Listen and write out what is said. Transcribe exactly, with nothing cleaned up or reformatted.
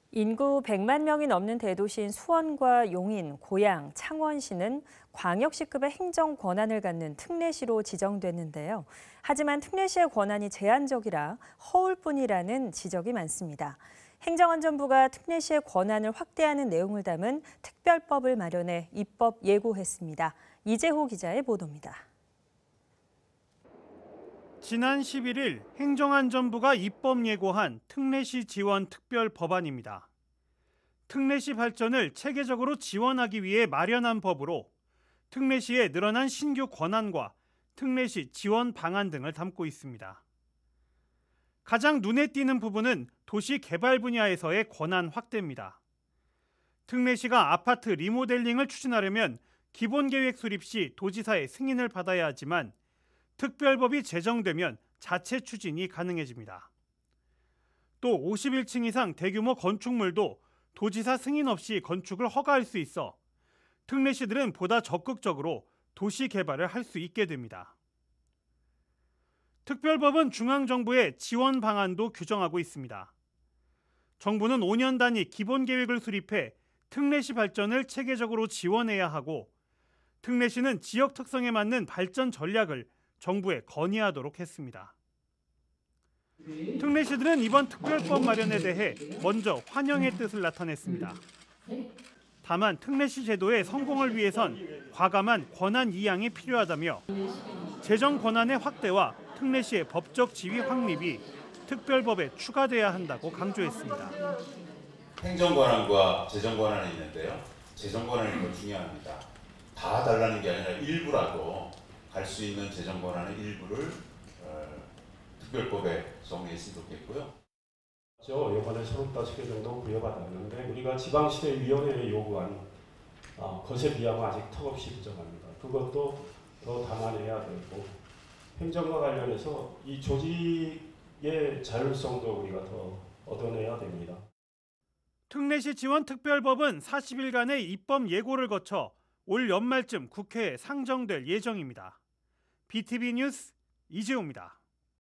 인구 백만 명이 넘는 대도시인 수원과 용인, 고양, 창원시는 광역시급의 행정 권한을 갖는 특례시로 지정됐는데요. 하지만 특례시의 권한이 제한적이라 허울뿐이라는 지적이 많습니다. 행정안전부가 특례시의 권한을 확대하는 내용을 담은 특별법을 마련해 입법 예고했습니다. 이재호 기자의 보도입니다. 지난 십일 일 행정안전부가 입법 예고한 특례시 지원 특별법안입니다. 특례시 발전을 체계적으로 지원하기 위해 마련한 법으로 특례시의 늘어난 신규 권한과 특례시 지원 방안 등을 담고 있습니다. 가장 눈에 띄는 부분은 도시 개발 분야에서의 권한 확대입니다. 특례시가 아파트 리모델링을 추진하려면 기본계획 수립 시 도지사의 승인을 받아야 하지만 특별법이 제정되면 자체 추진이 가능해집니다. 또 오십일 층 이상 대규모 건축물도 도지사 승인 없이 건축을 허가할 수 있어 특례시들은 보다 적극적으로 도시 개발을 할 수 있게 됩니다. 특별법은 중앙정부의 지원 방안도 규정하고 있습니다. 정부는 오 년 단위 기본계획을 수립해 특례시 발전을 체계적으로 지원해야 하고 특례시는 지역 특성에 맞는 발전 전략을 정부에 건의하도록 했습니다. 특례시들은 이번 특별법 마련에 대해 먼저 환영의 뜻을 나타냈습니다. 다만 특례시 제도의 성공을 위해선 과감한 권한 이양이 필요하다며 재정 권한의 확대와 특례시의 법적 지위 확립이 특별법에 추가돼야 한다고 강조했습니다. 행정 권한과 재정 권한이 있는데요. 재정 권한이 더 중요합니다. 다 달라는 게 아니라 일부라도 갈 수 있는 재정 권한의 일부를 어, 특별법에 정리했으면 좋겠고요. 이번에 서른다섯 개 정도 부여받았는데 우리가 지방시대위원회에 요구한 어, 것에 비하면 아직 턱없이 부족합니다. 그것도 더 담아내야 되고 행정과 관련해서 이 조직의 자율성도 우리가 더 얻어내야 됩니다. 특례시 지원 특별법은 사십 일간의 입법 예고를 거쳐 올 연말쯤 국회에 상정될 예정입니다. 비티비 뉴스 이재호입니다.